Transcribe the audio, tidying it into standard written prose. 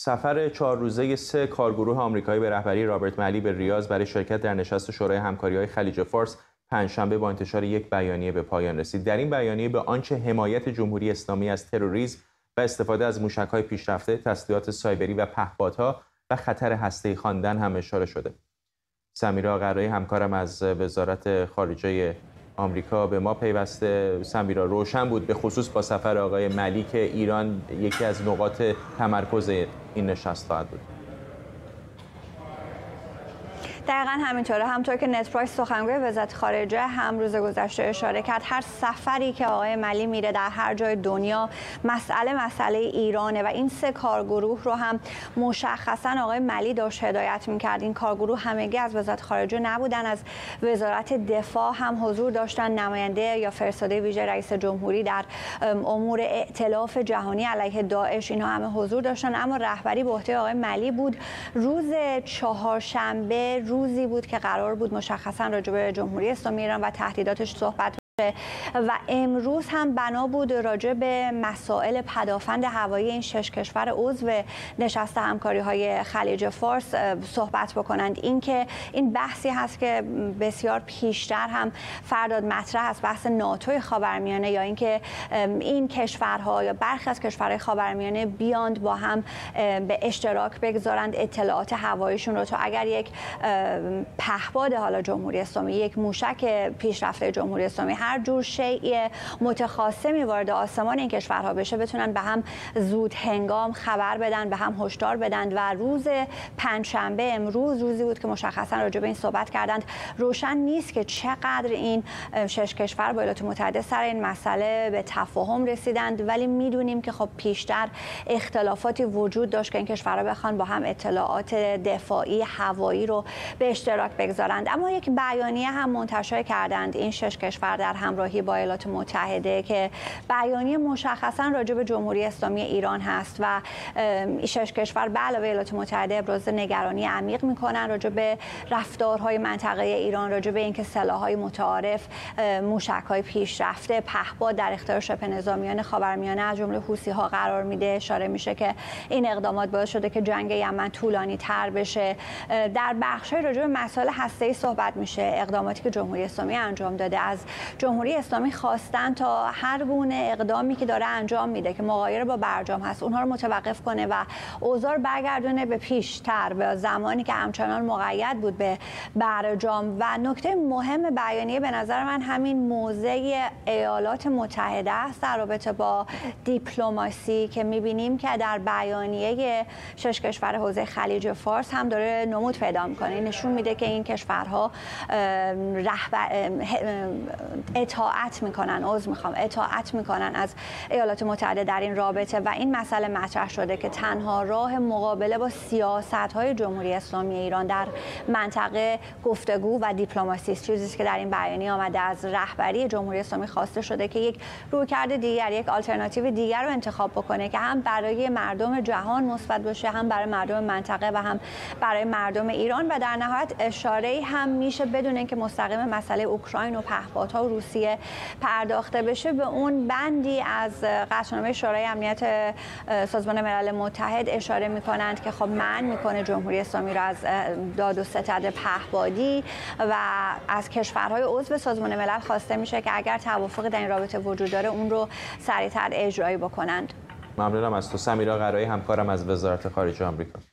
سفر 4 روزه 3 کارگروه آمریکایی به رهبری رابرت ملی به ریاض برای شرکت در نشست شورای همکاری‌های خلیج فارس پنجشنبه با انتشار یک بیانیه به پایان رسید. در این بیانیه به آنچه حمایت جمهوری اسلامی از تروریسم و استفاده از موشک‌های پیشرفته، تسلیحات سایبری و پهپادها و خطر هسته‌ای خواندن هم اشاره شده. سمیرا قرایی همکارم از وزارت خارجه آمریکا به ما پیوسته. سمیرا، روشن بود به خصوص با سفر آقای ملی که ایران یکی از نقاط تمرکز این نشست خواهد بود. دقیقاً همینطوره. همونطور که نت پرایس سخنگوی وزارت خارجه هم روز گذشته اشاره کرد، هر سفری که آقای ملی میره در هر جای دنیا مسئله ایرانه و این 3 کارگروه رو هم مشخصاً آقای ملی داشت هدایت میکرد. این کارگروه همگی از وزارت خارجه نبودن، از وزارت دفاع هم حضور داشتن، نماینده یا فرستاده ویژه رئیس جمهوری در امور ائتلاف جهانی علیه داعش، اینها همه حضور داشتن، اما رهبری به عهده آقای ملی بود. روز چهارشنبه روزی بود که قرار بود مشخصا راجع به جمهوری اسلامی ایران و تهدیداتش صحبت و امروز هم بنا بود راجع به مسائل پدافند هوایی این 6 کشور عضو نشست همکاری‌های خلیج فارس صحبت بکنند. این بحثی هست که بسیار پیشتر هم فرداد مطرح است، بحث ناتوی خاورمیانه، یا اینکه این کشورها یا برخی از کشورهای خاورمیانه بیاند با هم به اشتراک بگذارند اطلاعات هواییشون رو، تا اگر یک پهپاد حالا جمهوری اسلامی، یک موشک پیشرفته جمهوری اسلامی، هر جور شیء متخاصمی وارد آسمان این کشورها بشه، بتونن به هم زود هنگام خبر بدن، به هم هشدار بدن. و روز پنجشنبه امروز روزی بود که مشخصا راجع به این صحبت کردند. روشن نیست که چقدر این 6 کشور با ایالات متحده سر این مسئله به تفاهم رسیدند، ولی میدونیم که خب پیشتر اختلافاتی وجود داشت که این کشورها بخوان با هم اطلاعات دفاعی هوایی رو به اشتراک بگذارند. اما یک بیانیه هم منتشر کردند این 6 کشور در همراهی با ایالات متحده که بیانیه مشخصا راجع به جمهوری اسلامی ایران هست و این 6 کشور به علاوه ایالات متحده ابراز نگرانی عمیق میکنن راجع به رفتارهای منطقه ایران، راجع به اینکه سلاح‌های متعارف، موشک‌های پیشرفته، پهپاد در اختیار شبه نظامیان خاورمیانه از جمله حوثی‌ها قرار میده. اشاره میشه که این اقدامات باعث شده که جنگ یمن طولانی‌تر بشه. در بخش‌های راجع به مسائل هسته‌ای صحبت میشه، اقداماتی که جمهوری اسلامی انجام داده. از جمهوری اسلامی خواستن تا هر گونه اقدامی که داره انجام میده که مغایر با برجام هست اونها رو متوقف کنه و اوضاع برگردونه به پیشتر، به زمانی که همچنان مقید بود به برجام. و نکته مهم بیانیه به نظر من همین موضع ایالات متحده است در رابطه با دیپلماسی که میبینیم که در بیانیه 6 کشور حوزه خلیج فارس هم داره نمود پیدا میکنه. نشون میده که این کشورها اطاعت میکنن از ایالات متحده در این رابطه و این مسئله مطرح شده که تنها راه مقابله با سیاست‌های جمهوری اسلامی ایران در منطقه گفتگو و دیپلماسی است. چیزی که در این بیانیه آمده از رهبری جمهوری اسلامی خواسته شده که یک رویکرد دیگر، یک آلترناتیو دیگر رو انتخاب بکنه که هم برای مردم جهان مثبت باشه، هم برای مردم منطقه و هم برای مردم ایران. و در نهایت اشاره‌ای هم میشه بدون اینکه مستقیم مسئله اوکراین و پهپادها و روسیه پرداخته بشه به اون بندی از قطعنامه شورای امنیت سازمان ملل متحد اشاره میکنند که خب منع میکنه جمهوری اسلامی را از داد و ستد پهپادی و از کشورهای عضو سازمان ملل خواسته میشه که اگر توافق در این رابطه وجود داره اون رو سریعتر اجرایی بکنند. ممنونم از تو سمیرا قرایی همکارم از وزارت خارجه آمریکا.